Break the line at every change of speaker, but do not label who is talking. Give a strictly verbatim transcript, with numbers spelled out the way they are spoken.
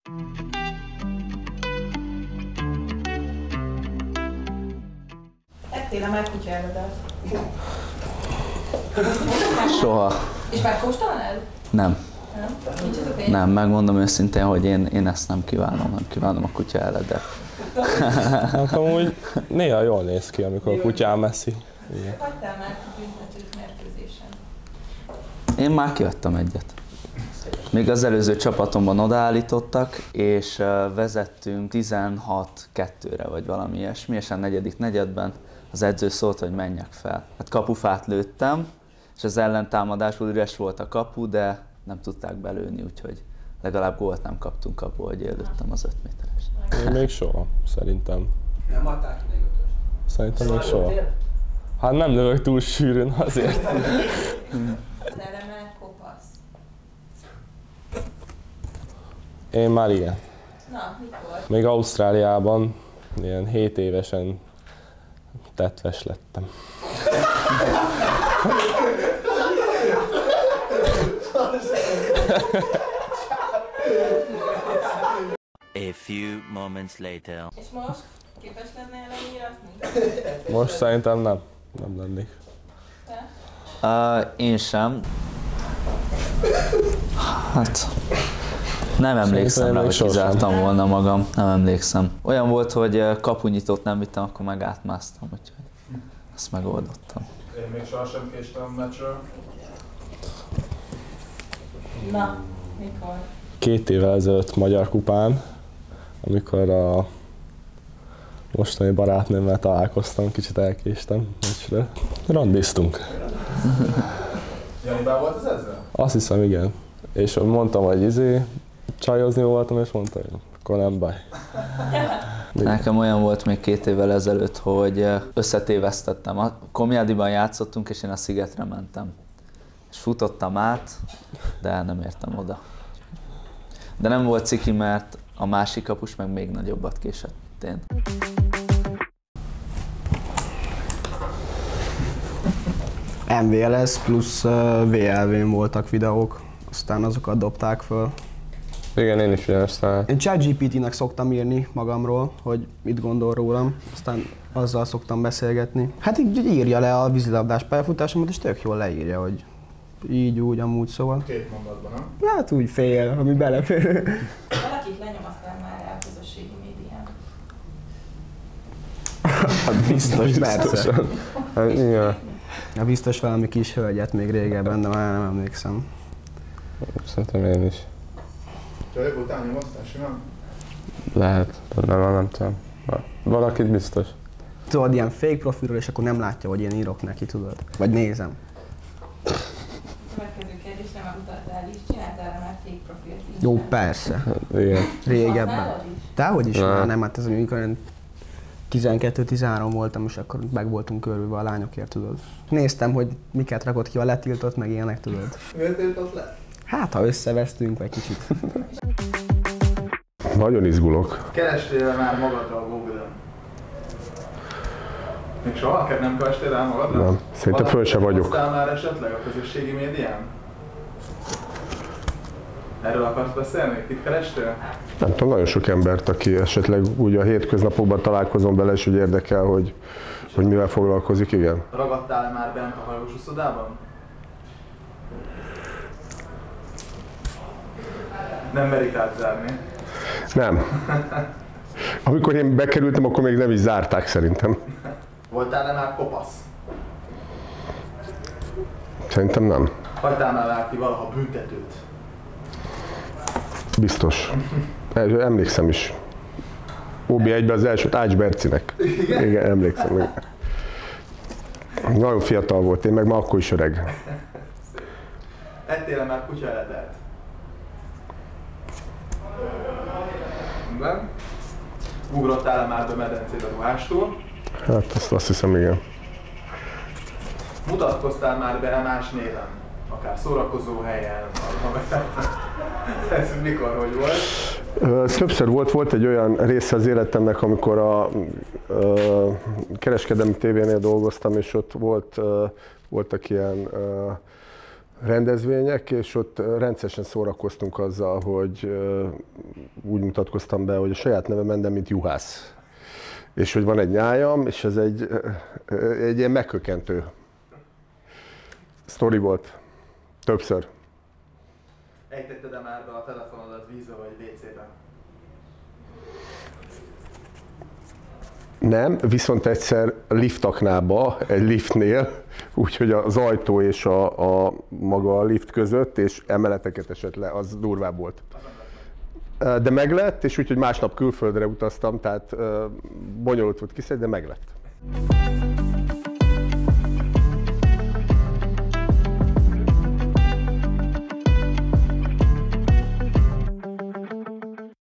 Ettél-e már kutya eredet?
Soha.
És megkóstolnád?
Nem.
Nem?
Nem, megmondom őszintén, hogy én, én ezt nem kívánom, nem kívánom a kutya eredet.
Hát amúgy néha jól néz ki, amikor a kutyám eszi.
Hagytál már büntetőt mérkőzésen?
Én már kiadtam egyet. Még az előző csapatomban odaállítottak, és vezettünk tizenhat kettőre, vagy valami ilyesmi, és a negyedik negyedben az edző szólt, hogy menjek fel. Hát kapufát lőttem, és az ellentámadásból üres volt a kapu, de nem tudták belőni, úgyhogy legalább gólt nem kaptunk kapuból, hogy lőttem az öt méteres.
Én még soha, szerintem.
Nem adták még ötöst?
Szerintem még soha. Hát nem lövök túl sűrűn azért.
Erre már kopasz.
Én már igen.
Na, mikor?
Még Ausztráliában ilyen hét évesen tetves lettem.
A few moments later.
És most képes lennél leíratni?
Most szerintem nem. Nem lennék.
Uh, én sem. Hát nem emlékszem rá, hogy kizártam volna magam. Nem emlékszem. Olyan volt, hogy kapunyitót nem vittem, akkor meg átmásztam, úgyhogy ezt megoldottam.
Én még sohasem késtem a meccsről.
Na, mikor?
Két évvel ezelőtt Magyar Kupán, amikor a mostani barátnőmmel találkoztam, kicsit elkéstem meccsről. Randiztunk.
Janibál volt az ezzel?
Azt hiszem, igen. És mondtam, hogy izé, csajozni voltam, és mondta, hogy akkor nem baj.
Nekem olyan volt még két évvel ezelőtt, hogy összetévesztettem. A Komjádiban játszottunk, és én a Szigetre mentem. És futottam át, de nem értem oda. De nem volt ciki, mert a másik kapus meg még nagyobbat késett, mint én.
em vé el es plusz vé el vén voltak videók, aztán azokat dobták föl.
Igen, én is ugyanezt találtam.
Én ChatGPT-nek szoktam írni magamról, hogy mit gondol rólam, aztán azzal szoktam beszélgetni. Hát így írja le a vízilabdás pályafutásomat, és tök jól leírja, hogy így, úgy, amúgy, szóval.
Két mondatban, nem?
Hát úgy fél, ami belefér.
Valakit lenyomasztál már rá a közösségi médián?
Hát biztos, persze.
Hát, igen.
Ja, biztos valami kis hölgyet még régebben, de már nem emlékszem.
Szerintem én is.
Te voltál nyomasztál simán?
Lehet, de nem, nem tudom. Valakit biztos.
Tudod, ilyen fake profilról, és akkor nem látja, hogy én írok neki, tudod? Vagy nézem.
Következő kérdésre már utaltál is, csináltál már fake profilt is?
Jó, persze.
Igen.
Régebben.
Használod is?
Dehogy is,
Nem.
már nem, hát ez amikor én tizenkettő tizenhárom voltam, és akkor meg voltunk körülve a lányokért, tudod. Néztem, hogy miket rakott ki a letiltott, meg ilyenek, tudod.
Miért tiltott le?
Hát, ha összevesztünk, vagy kicsit.
Nagyon izgulok.
Kerestél már magadra a Google-on? Még soha nem kerestél rá magadra?
Nem. Szerintem föl se vagyok.
Hoztál már esetleg a közösségi médián? Erről akarsz beszélni? Kit kerestél?
Nem tudom, nagyon sok embert, aki esetleg úgy a hétköznapokban találkozom vele, és úgy érdekel, hogy, hogy mivel foglalkozik, igen.
Ragadtál már bent a hajós uszodában? Nem merik átzárni.
Nem. Amikor én bekerültem, akkor még nem is zárták szerintem.
Voltál-e már kopasz?
Szerintem nem.
Hagytál már látni valaha büntetőt?
Biztos. Emlékszem is. ó bé egyben az elsőt Ács Bercinek. Igen? Igen, emlékszem. Igen. Nagyon fiatal volt, én meg már akkor is öreg.
Ettél-e már kutya eredelt? Nem? Ugrottál-e már be medencét a ruhástól?
Hát azt, azt hiszem, igen.
Mutatkoztál már be más néven? Akár szórakozó helyen? Ez mikor, hogy volt?
Többször volt, volt egy olyan része az életemnek, amikor a, a kereskedelmi tévénél dolgoztam, és ott volt, voltak ilyen rendezvények, és ott rendszeresen szórakoztunk azzal, hogy úgy mutatkoztam be, hogy a saját nevem Mende, mint juhász. És hogy van egy nyájam, és ez egy, egy ilyen meghökkentő sztori volt. Többször.
Ejtetted-e már be a telefonodat vízbe vagy vécében?
Nem, viszont egyszer liftaknába, egy liftnél, úgyhogy az ajtó és a, a maga a lift között, és emeleteket esett le, az durvább volt. De meglett, és úgyhogy másnap külföldre utaztam, tehát bonyolult volt kiszedni, de meglett.